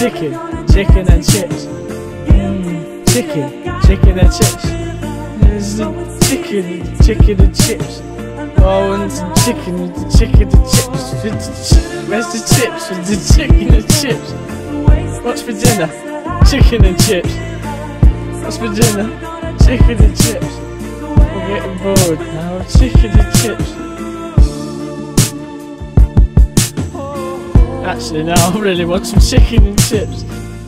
chicken and chips. Chicken and chips. There's the chicken and chips. Oh, and some chicken and chips. Where's the chips with the chicken and chips? What's for dinner? Chicken and chips. What's for dinner? Chicken and chips. We're getting bored now. Chicken and chips. Actually, now I really want some chicken and chips.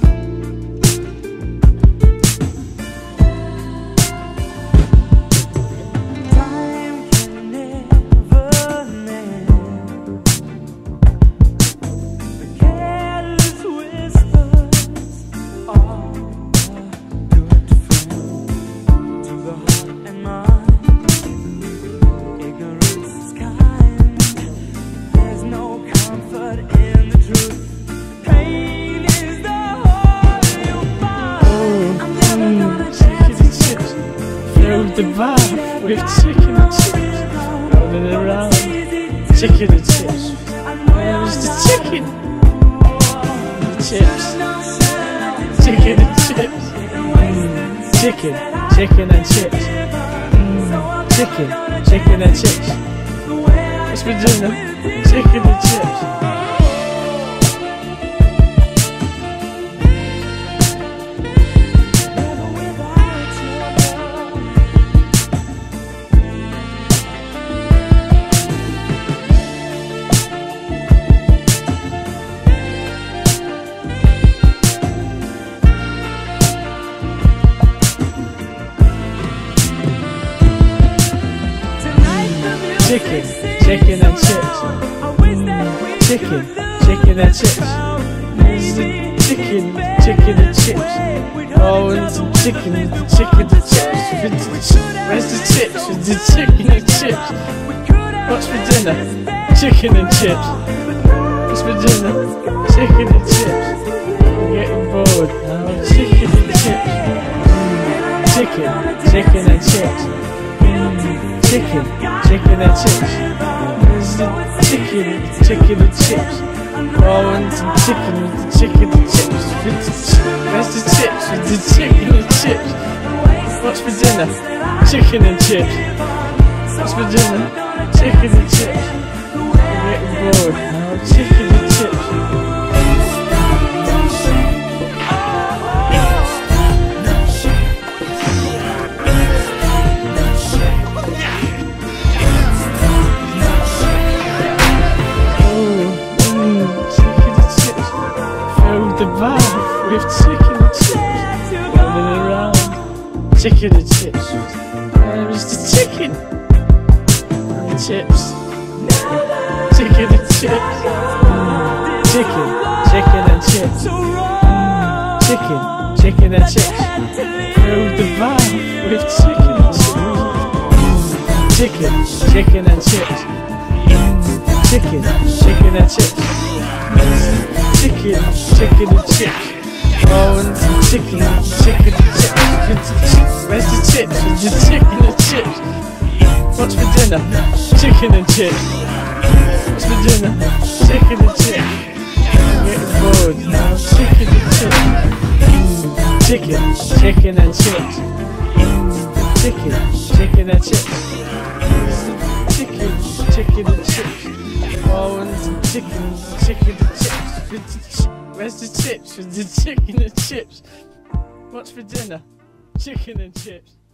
The bath with chicken and chips, rolling around, chicken and chips. Where's the chicken? The chips, chicken and chips. Chicken and chips. Chicken and chips. What's for dinner? Chicken and chips. Chicken and chips. Chicken and chips. There's the chicken and chips. Oh, and some chicken and chips. Where's the chips with the chicken and chips? What's for dinner? Chicken and chips. What's for dinner? Chicken and chips. I'm getting bored now. Chicken and chips. Chicken and chips. Chicken and chips. There's the chicken and chips. Oh, and some chicken and chips. Where's the chips with the chicken and chips? What's for dinner? Chicken and chips. What's for dinner? Chicken and chips. I'm getting bored now. Chicken and chips. The bath with chicken and chips, rolling around, chicken and chips. Where is the chicken? And chips. Chicken and chips. Chicken and chips. Chicken and chips. Fill the bath with chicken and chips. Chicken and chips. Chicken and chips. Chicken and chips. Oh, and some chicken and chips. Where's the chips with the chicken and chips? What's for dinner? Chicken and chips. What's for dinner? Chicken and chips. I'm getting bored now. Chicken and chips. Chicken and chips. Chicken and chips. Chicken and chips. Oh, and some chicken and chips. Where's the chips with the chicken and chips? What's for dinner? Chicken and chips.